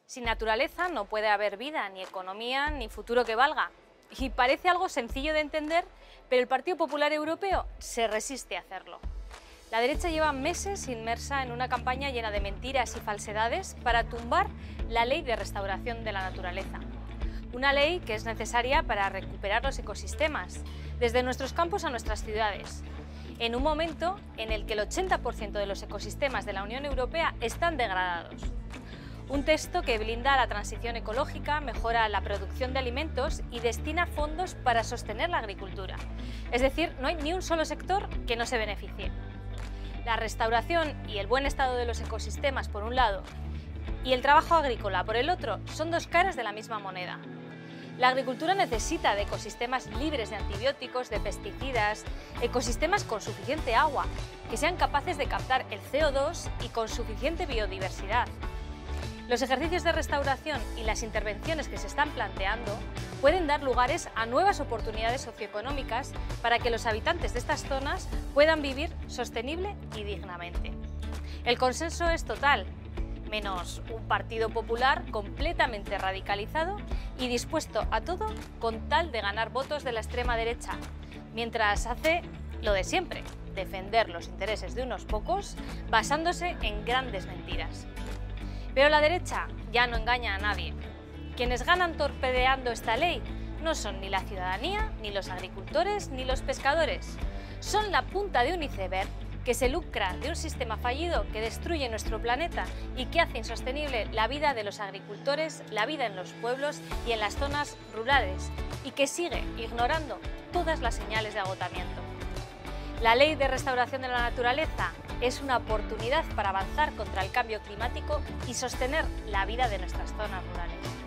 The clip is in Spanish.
Sin naturaleza no puede haber vida, ni economía, ni futuro que valga. Y parece algo sencillo de entender, pero el Partido Popular Europeo se resiste a hacerlo. La derecha lleva meses inmersa en una campaña llena de mentiras y falsedades para tumbar la Ley de Restauración de la Naturaleza. Una ley que es necesaria para recuperar los ecosistemas, desde nuestros campos a nuestras ciudades, en un momento en el que el 80% de los ecosistemas de la Unión Europea están degradados. Un texto que blinda la transición ecológica, mejora la producción de alimentos y destina fondos para sostener la agricultura. Es decir, no hay ni un solo sector que no se beneficie. La restauración y el buen estado de los ecosistemas por un lado y el trabajo agrícola por el otro son dos caras de la misma moneda. La agricultura necesita de ecosistemas libres de antibióticos, de pesticidas, ecosistemas con suficiente agua, que sean capaces de captar el CO2 y con suficiente biodiversidad. Los ejercicios de restauración y las intervenciones que se están planteando pueden dar lugares a nuevas oportunidades socioeconómicas para que los habitantes de estas zonas puedan vivir sostenible y dignamente. El consenso es total, menos un Partido Popular completamente radicalizado y dispuesto a todo con tal de ganar votos de la extrema derecha, mientras hace lo de siempre, defender los intereses de unos pocos basándose en grandes mentiras. Pero la derecha ya no engaña a nadie. Quienes ganan torpedeando esta ley no son ni la ciudadanía, ni los agricultores, ni los pescadores. Son la punta de un iceberg que se lucra de un sistema fallido que destruye nuestro planeta y que hace insostenible la vida de los agricultores, la vida en los pueblos y en las zonas rurales, y que sigue ignorando todas las señales de agotamiento. La Ley de Restauración de la Naturaleza es una oportunidad para avanzar contra el cambio climático y sostener la vida de nuestras zonas rurales.